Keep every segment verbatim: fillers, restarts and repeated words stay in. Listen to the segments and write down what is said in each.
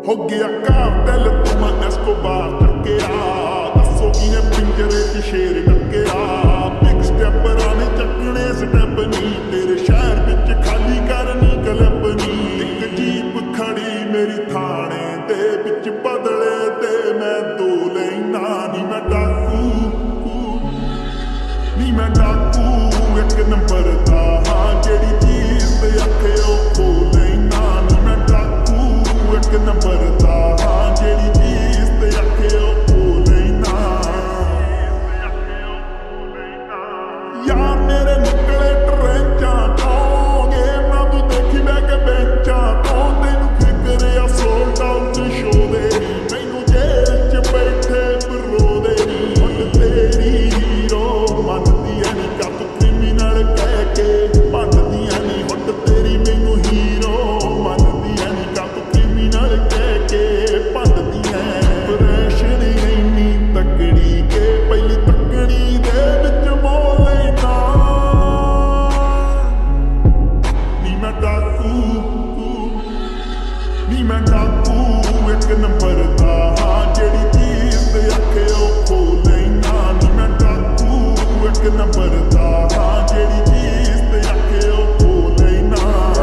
हो गया कार्टेल तुम एस्कोबार टक्केया दसो किने पिंजरे च शेर टक्केया बिग स्टेप राने चकने स्टेप नी तेरे शहर विच खाली करनी क्लब नी इक जीप खड़ी मेरी थाने दे विच बदले ते मैं दो लेना नी मैं डाकू नी मैं डाकू एक नंबर दा हां जेड़ी चीज ते आखे ओ खो लेना नी मैं डाकू एक नंबर दा हां जेड़ी चीज ते आखे ओ खो लेना यार मेरे निकले ट्रेंचां तो गेम ना तू देखी मैं के बेंचां तो तेनू फिक्र आ सोल्ड आउट शो दे मैनू जेल च बैठे बरो दे हुण तेरी हीरो मनदी ऐ नी कप क्रिमिनल कह के बनदी ऐ नी हुण तेरी मैनू हीरो मनदी ऐ नी कप क्रिमिनल कह के बनदी ऐ प्रेशन इन्नी तकड़ी के पहली तकड़ी दे विच मोह लेना नी मैं डाकू नी मैं डाकू एक नंबर दा हां जेड़ी चीज ते आखे ओ खो लेना नी मैं डाकू एक नंबर दा हां जेड़ी चीज ते आखे ओ खो लेना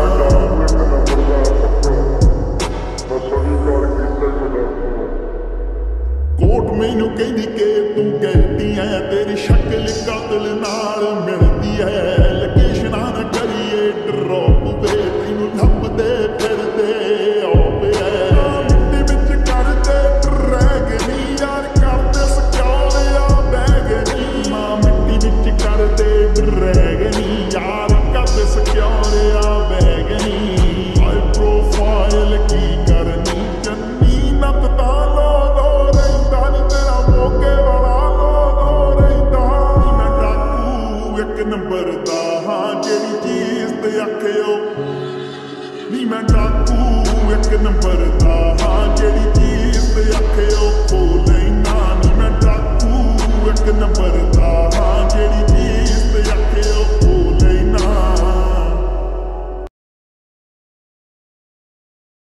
कोट मैनू कहदी के तू गलती है तेरी शक्ल कातल नाल मिलदी है लोकेशनां ना करिए ड्रॉप वे तैनू लभदे फिरदे ओपे मिट्टी विच करदे ड्रैगनी यार करदे सकालिया बैगनी मां मिट्टी विच करदे ड्रैगनी यार करदे सकालिया बैगनी हाई प्रोफाइल की करनी चन्नी नत दा लो लो रहिंदा नी तेरा मोगे वाला लो लो रहिंदा नी मैं डाकू एक नंबर दा हां जेड़ी चीज ते आखे ओ नी मैं डाकू एक नंबर दा हां जेड़ी चीज ते आखे ओ खो लेना